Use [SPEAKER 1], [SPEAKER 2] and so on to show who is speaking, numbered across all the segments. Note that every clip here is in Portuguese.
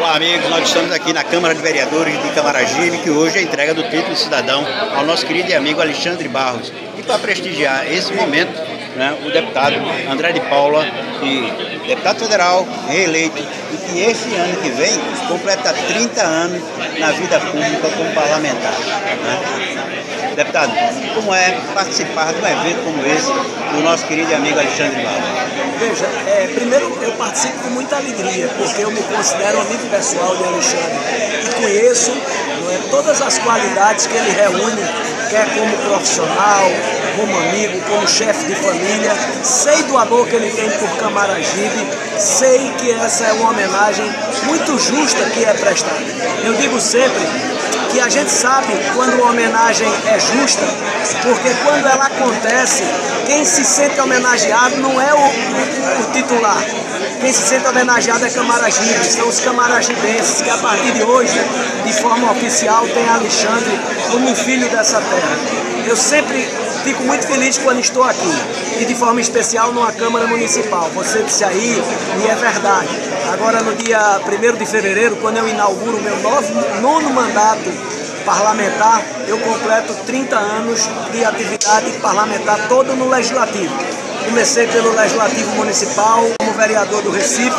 [SPEAKER 1] Olá amigos, nós estamos aqui na Câmara de Vereadores de Camaragibe, que hoje é a entrega do título de cidadão ao nosso querido e amigo Alexandre Barros. E para prestigiar esse momento, né, o deputado André de Paula, deputado federal, reeleito, e que esse ano que vem completa 30 anos na vida pública como parlamentar. Né? Deputado, como é participar de um evento como esse do nosso querido e amigo Alexandre Barros?
[SPEAKER 2] Veja, primeiro eu participo com muita alegria, porque eu me considero amigo pessoal de Alexandre e conheço todas as qualidades que ele reúne, quer como profissional, como amigo, como chefe de família. Sei do amor que ele tem por Camaragibe, sei que essa é uma homenagem muito justa que é prestada. Eu digo sempre que a gente sabe quando uma homenagem é justa, porque quando ela acontece, quem se sente homenageado não é o titular. Quem se sente homenageado é Camaragibe, são os camaragibenses que a partir de hoje, de forma oficial, tem Alexandre como um filho dessa terra. Eu sempre fico muito feliz quando estou aqui, e de forma especial numa Câmara Municipal. Você disse aí, e é verdade. Agora no dia 1º de fevereiro, quando eu inauguro o meu nono mandato parlamentar, eu completo 30 anos de atividade parlamentar toda no Legislativo. Comecei pelo Legislativo Municipal, como vereador do Recife,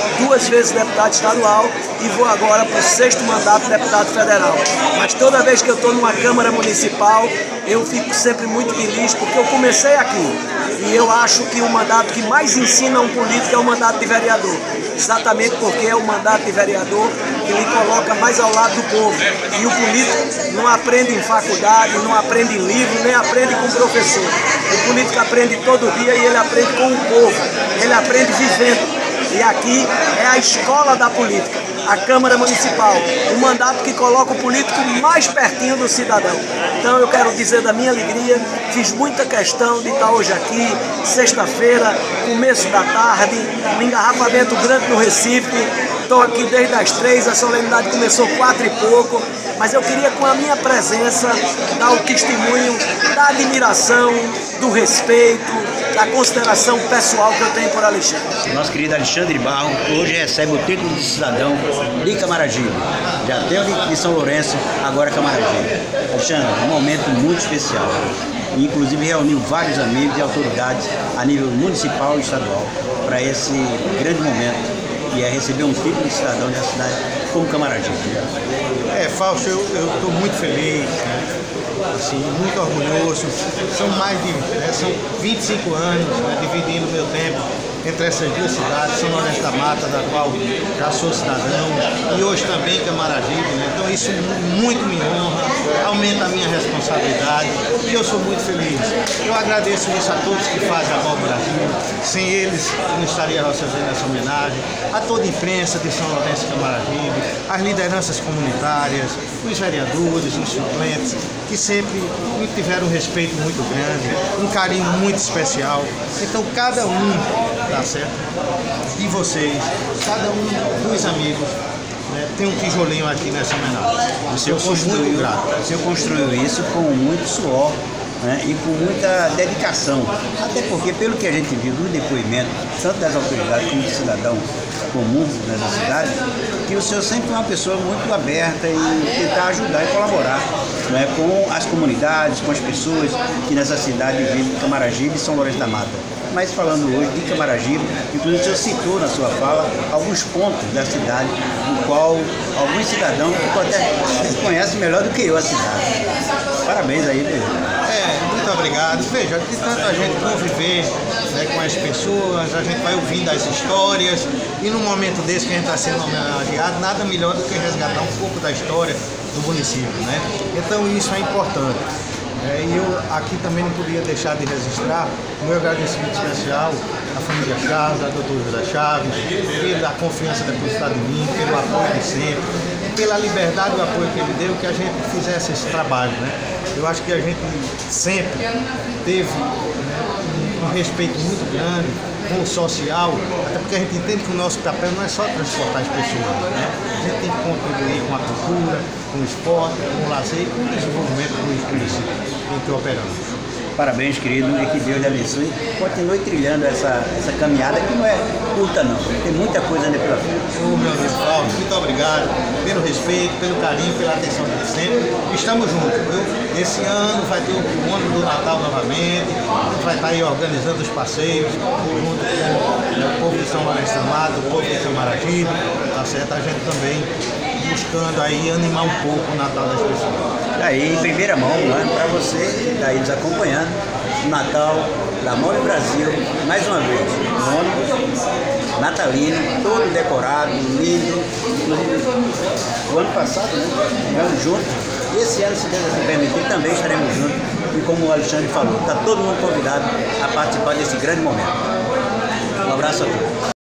[SPEAKER 2] 2 vezes deputado estadual e vou agora para o 6º mandato de deputado federal. Mas toda vez que eu estou numa Câmara Municipal, eu fico sempre muito feliz porque eu comecei aqui. E eu acho que o mandato que mais ensina um político é o mandato de vereador. Exatamente porque é o mandato de vereador que lhe coloca mais ao lado do povo. E o político não aprende em faculdade, não aprende em livro, nem aprende com professor. O político aprende todo dia e ele aprende com o povo. Ele aprende vivendo. E aqui é a escola da política, a Câmara Municipal, um mandato que coloca o político mais pertinho do cidadão. Então eu quero dizer da minha alegria, fiz muita questão de estar hoje aqui, sexta-feira, começo da tarde, um engarrafamento grande no Recife, estou aqui desde as 3, a solenidade começou 4 e pouco, mas eu queria com a minha presença dar o testemunho da admiração, do respeito, da consideração pessoal que eu tenho por Alexandre.
[SPEAKER 1] Nosso querido Alexandre Barros hoje recebe o título de cidadão de Camaragibe. Já tem de São Lourenço, agora Camaragibe. Alexandre, um momento muito especial. Inclusive reuniu vários amigos e autoridades a nível municipal e estadual para esse grande momento, que é receber um título de cidadão da cidade como Camaragibe.
[SPEAKER 3] Fausto, eu estou muito feliz, né? Assim, muito orgulhoso. São 25 anos, né, dividindo meu tempo entre essas duas cidades, São Lourenço da Mata, da qual já sou cidadão, e hoje também Camaragibe, né? Então isso muito me honra, aumenta a minha responsabilidade e eu sou muito feliz. Eu agradeço isso a todos que fazem a Vol Brasil, sem eles eu não estaria recebendo essa homenagem, a toda a imprensa de São Lourenço e Camaragibe, as lideranças comunitárias, os vereadores, os suplentes, que sempre me tiveram um respeito muito grande, um carinho muito especial. Então cada um, tá certo, de vocês, cada um dos amigos, né, tem um tijolinho aqui nessa homenagem. Eu sou muito grato.
[SPEAKER 1] Você construiu isso com muito suor, né, e com muita dedicação. Até porque, pelo que a gente viu do depoimento, tanto das autoridades como do cidadão comum nessa cidade, que o senhor sempre foi uma pessoa muito aberta em tentar ajudar e colaborar, né, com as comunidades, com as pessoas que nessa cidade vivem, Camaragibe e São Lourenço da Mata. Mas falando hoje de Camaragibe, inclusive o senhor citou na sua fala alguns pontos da cidade, no qual alguns cidadãos até conhecem melhor do que eu a cidade. Parabéns aí, Pedro.
[SPEAKER 3] Muito obrigado. Veja, de tanto a gente conviver, né, com as pessoas, a gente vai ouvindo as histórias e num momento desse que a gente está sendo homenageado, nada melhor do que resgatar um pouco da história do município, né? Então isso é importante. E eu aqui também não podia deixar de registrar o meu agradecimento especial à família Chaves, ao doutor José Chaves, pela confiança depositada em mim, pelo apoio de sempre, pela liberdade e o apoio que ele deu, que a gente fizesse esse trabalho, né? Eu acho que a gente sempre teve, né, um respeito muito grande com o social, até porque a gente entende que o nosso papel não é só transportar as pessoas, né? A gente tem que contribuir com a cultura, com o esporte, com o lazer e com o desenvolvimento do município em que operamos.
[SPEAKER 1] Parabéns, querido, e que Deus lhe abençoe. Continue trilhando essa caminhada que não é curta, não. Tem muita coisa ainda pela frente.
[SPEAKER 3] Meu amigo Paulo, Paulo, muito obrigado pelo respeito, pelo carinho, pela atenção de sempre. Estamos juntos, viu? Esse ano vai ter o ano do Natal novamente, a gente vai estar aí organizando os passeios, junto com o povo de São Lourenço Amado, o povo de Camaragibe, tá certo? A gente também buscando aí animar um pouco o Natal das pessoas.
[SPEAKER 1] Aí, em primeira mão, né, para você que está aí nos acompanhando, o Natal da Mole Brasil, mais uma vez, ônibus natalino, todo decorado, lindo. O ano passado, né, estivemos juntos, e esse ano, se Deus assim permitir, também estaremos juntos. E como o Alexandre falou, está todo mundo convidado a participar desse grande momento. Um abraço a todos.